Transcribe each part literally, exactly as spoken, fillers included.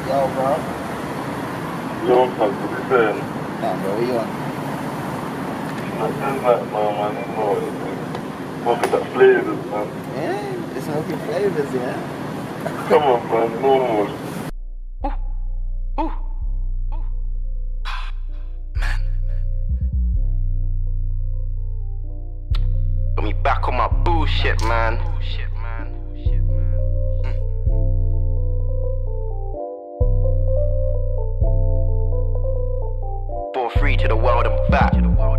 Yo, bro. Yo, cuz, what you saying? Nah, bro, what you on? Nothing like, no, man, no, it's smoking that flavours, man. Yeah, it's smoking flavors, yeah? Come on, man, no more. Got me back on my bullshit, man. Bullshit, man. Bullshit, man. Mm. Four three to the world and back.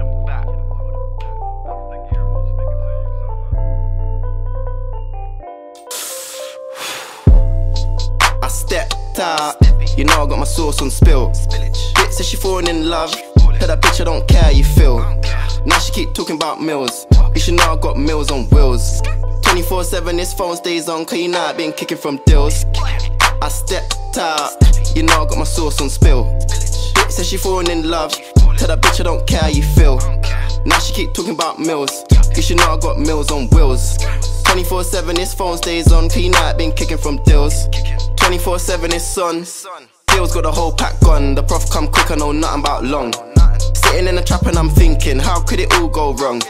I stepped out, you know I got my sauce on spill. Bitch says she falling in love. Tell that bitch I don't care how you feel. Now she keep talking about mills. You should know I got mills on wheels. twenty-four seven, this phone stays on, cause you know I been kicking from deals. I stepped out, you know I got my sauce on spill. Bitch says she falling in love. Tell that bitch I don't care how you feel. Now she keep talking about mills. You should know I got mills on wheels. twenty-four seven, this phone stays on, cause you know I been kicking from deals. twenty-four seven, it's on. Deals got the whole pack gone. The prof come quick, I know nothing about long. Sitting in the trap and I'm thinking, how could it all go wrong?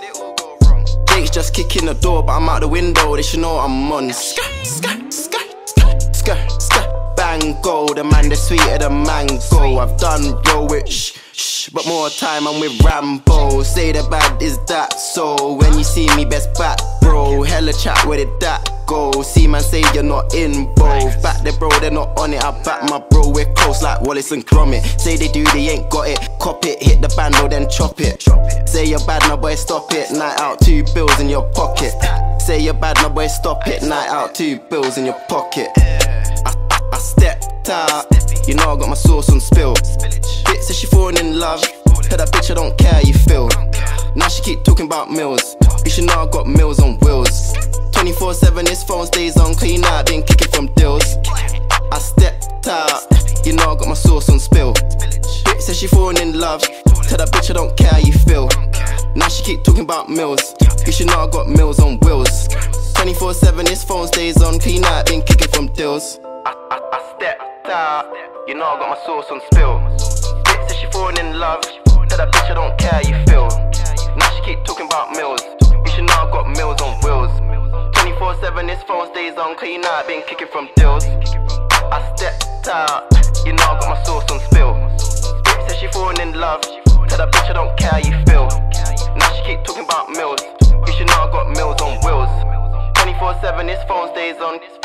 Jake's just kicking the door, but I'm out the window, they should know I'm on. Skr, skr, skr, skr, skr, skr. Bang, go, the man, the sweeter the mango. I've done yo with shh, shh, but more time I'm with Rambo. Say the bad is that, so when you see me, best back, bro. Hella chat, where did that go? See man say you're not in both. Back there, bro, they're not on it. I back my bro, we're close like Wallace and Gromit. Say they do, they ain't got it. Cop it, hit the bando, then chop it. Say you're bad, my boy, stop it. Night out, two bills in your pocket. Say you're bad, my boy, stop it. Night out, two bills in your pocket. I, I, I stepped out, you know I got my sauce on spill. Bitch says she falling in love. Tell that bitch I don't care how you feel. Now she keep talking about mills. You should know I got mills on wheels. twenty-four seven, this phone stays on, cause you know I been kicking from deals. I stepped out, you know I got my sauce on spill. Bitch says she falling in love. Tell that bitch I don't care how you feel. Now she keep talking about mills. You should know I got mills on wheels. twenty-four seven, this phone stays on, cause you know I been kicking from deals. I, I, I stepped out, you know I got my sauce on spill. Bitch says she falling in love. Tell that bitch I don't care how you feel. Now she keep talking about mills. You should know I got mills on wheels. twenty-four seven, this phone stays on, cause you know I been kicking from deals. I stepped out, you know I got my sauce on spill. Bitch says she falling in love. Tell that bitch I don't care how you feel. Now she keep talking about mills. You should know I got mills on wheels. twenty-four seven, this phone stays on.